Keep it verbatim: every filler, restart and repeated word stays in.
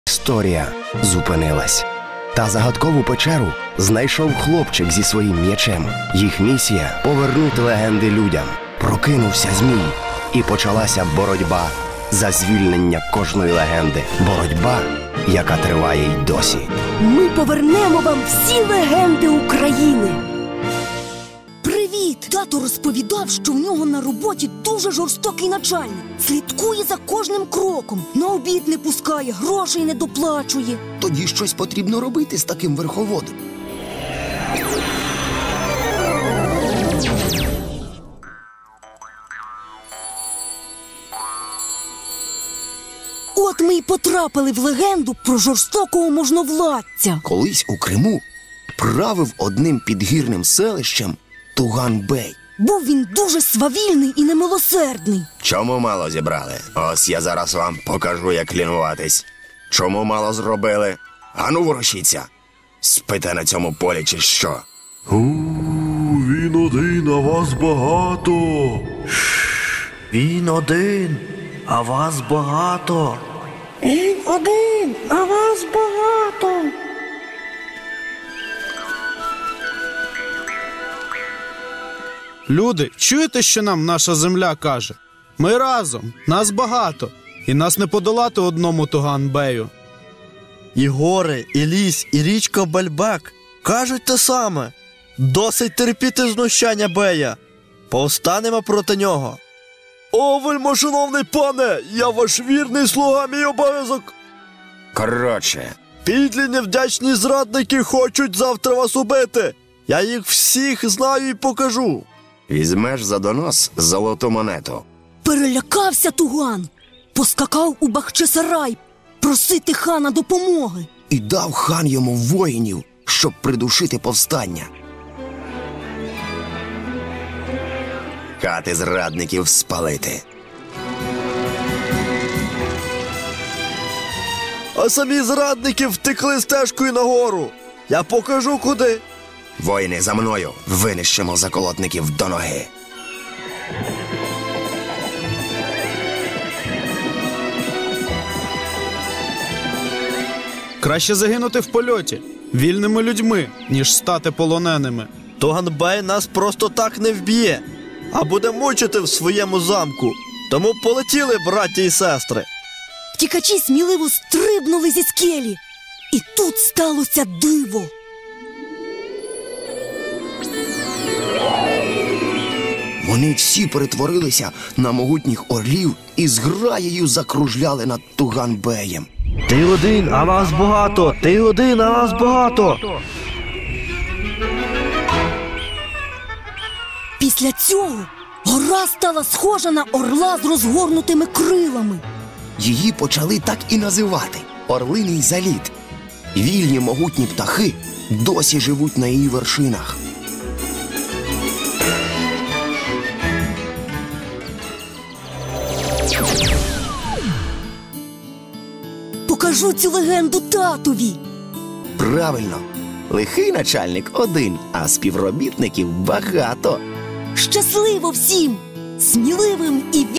Історія зупинилась. Та загадкову печеру знайшов хлопчик зі своїм м'ячем. Їх місія – повернути легенди людям. Прокинувся змій, і почалася боротьба за звільнення кожної легенди. Боротьба, яка триває й досі. Ми повернемо вам всі легенди України. Привіт! Тато розповідав, що в нього на роботі дуже жорстокий начальник. Слідкує за кожним кроком, на обід не пускає, грошей не доплачує. Тоді щось потрібно робити з таким верховодом. От ми й потрапили в легенду про жорстокого можновладця. Колись у Криму правив одним підгірним селищем Туган-бей. Був він дуже свавільний і немилосердний. Чому мало зібрали? Ось я зараз вам покажу, як лінуватись. Чому мало зробили? Ану, ворушіться. Спите на цьому полі чи що? У, він один, а вас багато. Він один, а вас багато. Він один, а вас багато. Люди, чуєте, що нам наша земля каже? Ми разом, нас багато, і нас не подолати одному Туган-бею. І гори, і ліс, і річка Бальбек кажуть те саме. Досить терпіти знущання бея. Повстанемо проти нього. О, вельмишановний пане, я ваш вірний слуга, мій обов'язок. Коротше, Підлі невдячні зрадники хочуть завтра вас убити. Я їх всіх знаю і покажу. візьмеш за донос золоту монету. Перелякався Туган, поскакав у Бахчисарай просити хана допомоги. І дав хан йому воїнів, щоб придушити повстання. Хати зрадників спалити. А самі зрадники втекли стежкою нагору. Я покажу куди. Воїни, за мною, винищимо заколотників до ноги. Краще загинути в польоті, вільними людьми, ніж стати полоненими. Туган-бей нас просто так не вб'є, а буде мучити в своєму замку. Тому полетіли, браті і сестри. Втікачі сміливо стрибнули зі скелі. І тут сталося диво. Вони всі перетворилися на могутніх орлів і зграєю закружляли над Туган-беєм. Ти один, а нас багато! Ти один, а нас багато! Після цього гора стала схожа на орла з розгорнутими крилами. Її почали так і називати – Орлиний заліт. Вільні могутні птахи досі живуть на її вершинах. Покажу цю легенду татові. Правильно, лихий начальник один, а співробітників багато. Щасливо всім, сміливим і